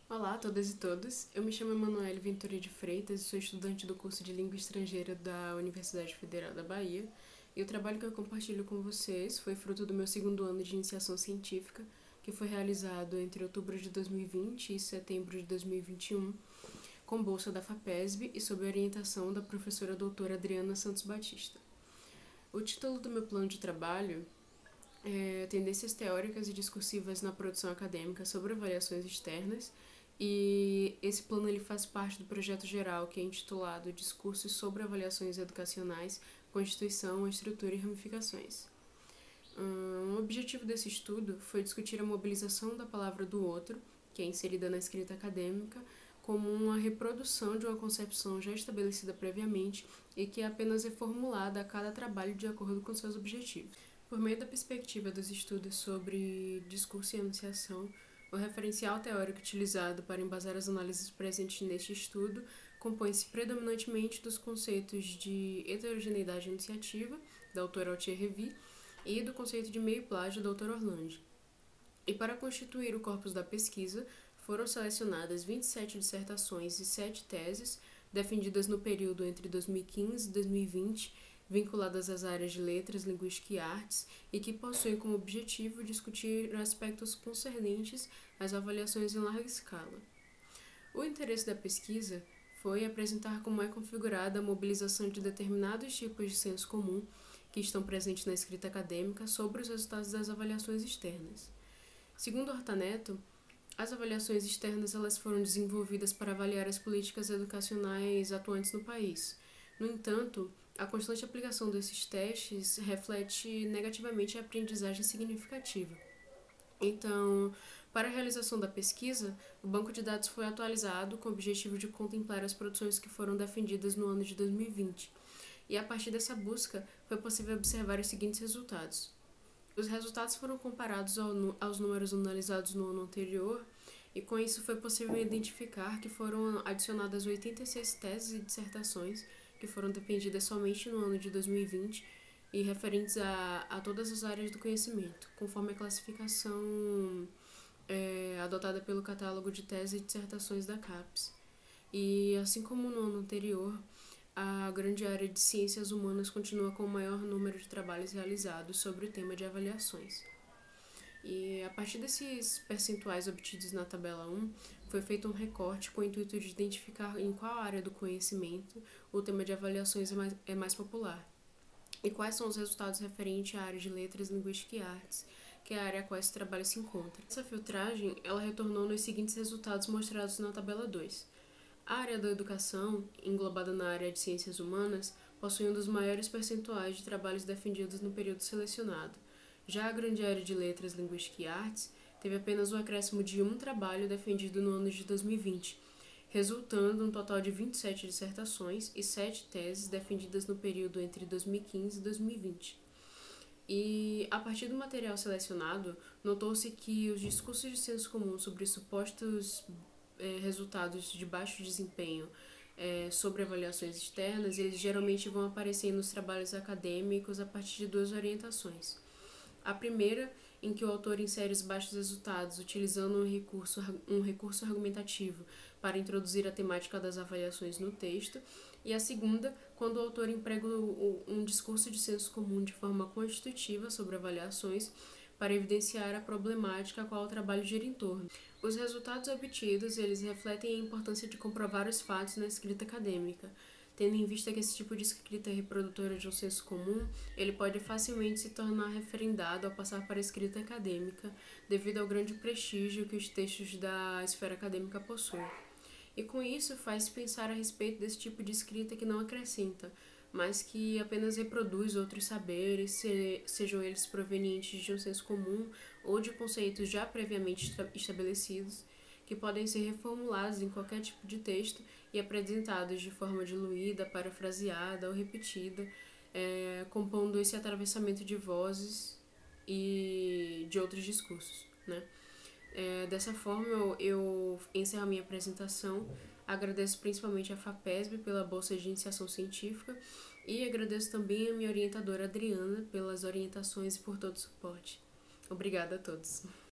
Olá a todas e todos, eu me chamo Emanuele Ventura de Freitas e sou estudante do curso de Língua Estrangeira da Universidade Federal da Bahia, e o trabalho que eu compartilho com vocês foi fruto do meu segundo ano de iniciação científica, que foi realizado entre outubro de 2020 e setembro de 2021, com bolsa da FAPESB e sob orientação da professora doutora Adriana Santos Batista. O título do meu plano de trabalho é Tendências Teóricas e Discursivas na Produção Acadêmica sobre Avaliações Externas, e esse plano ele faz parte do projeto geral que é intitulado Discursos sobre Avaliações Educacionais, Constituição, Estrutura e Ramificações. O objetivo desse estudo foi discutir a mobilização da palavra do outro, que é inserida na escrita acadêmica, como uma reprodução de uma concepção já estabelecida previamente e que é apenas reformulada a cada trabalho de acordo com seus objetivos. Por meio da perspectiva dos estudos sobre discurso e enunciação, o referencial teórico utilizado para embasar as análises presentes neste estudo compõe-se predominantemente dos conceitos de heterogeneidade enunciativa, da autora Altier Revy, e do conceito de meio plágio, da autora Orlandi. E para constituir o corpus da pesquisa, foram selecionadas 27 dissertações e 7 teses, defendidas no período entre 2015 e 2020, vinculadas às áreas de letras, linguística e artes, e que possuem como objetivo discutir aspectos concernentes às avaliações em larga escala. O interesse da pesquisa foi apresentar como é configurada a mobilização de determinados tipos de senso comum que estão presentes na escrita acadêmica sobre os resultados das avaliações externas. Segundo Horta-Neto, as avaliações externas elas foram desenvolvidas para avaliar as políticas educacionais atuantes no país. No entanto, a constante aplicação desses testes reflete negativamente a aprendizagem significativa. Então, para a realização da pesquisa, o banco de dados foi atualizado com o objetivo de contemplar as produções que foram defendidas no ano de 2020. E a partir dessa busca, foi possível observar os seguintes resultados. Os resultados foram comparados aos números analisados no ano anterior, e com isso foi possível identificar que foram adicionadas 86 teses e dissertações que foram defendidas somente no ano de 2020 e referentes a todas as áreas do conhecimento, conforme a classificação adotada pelo catálogo de teses e dissertações da CAPES. E assim como no ano anterior, a grande área de ciências humanas continua com o maior número de trabalhos realizados sobre o tema de avaliações. E a partir desses percentuais obtidos na tabela 1, foi feito um recorte com o intuito de identificar em qual área do conhecimento o tema de avaliações é mais popular e quais são os resultados referentes à área de letras, linguística e artes, que é a área a qual esse trabalho se encontra. Essa filtragem ela retornou nos seguintes resultados mostrados na tabela 2. A área da educação, englobada na área de ciências humanas, possui um dos maiores percentuais de trabalhos defendidos no período selecionado. Já a grande área de letras, linguística e artes teve apenas um acréscimo de um trabalho defendido no ano de 2020, resultando um total de 27 dissertações e 7 teses defendidas no período entre 2015 e 2020. E, a partir do material selecionado, notou-se que os discursos de senso comum sobre supostos resultados de baixo desempenho sobre avaliações externas, eles geralmente vão aparecer nos trabalhos acadêmicos a partir de duas orientações. A primeira, em que o autor insere os baixos resultados utilizando um recurso argumentativo para introduzir a temática das avaliações no texto, e a segunda, quando o autor emprega um discurso de senso comum de forma constitutiva sobre avaliações para evidenciar a problemática a qual o trabalho gira em torno. Os resultados obtidos eles refletem a importância de comprovar os fatos na escrita acadêmica, tendo em vista que esse tipo de escrita reprodutora de um senso comum, ele pode facilmente se tornar referendado ao passar para a escrita acadêmica, devido ao grande prestígio que os textos da esfera acadêmica possuem. E com isso faz pensar a respeito desse tipo de escrita que não acrescenta, mas que apenas reproduz outros saberes, sejam eles provenientes de um senso comum ou de conceitos já previamente estabelecidos, que podem ser reformulados em qualquer tipo de texto e apresentados de forma diluída, parafraseada ou repetida, compondo esse atravessamento de vozes e de outros discursos, né? Dessa forma, eu encerro a minha apresentação. Agradeço principalmente a FAPESB pela bolsa de iniciação científica e agradeço também a minha orientadora Adriana pelas orientações e por todo o suporte. Obrigada a todos.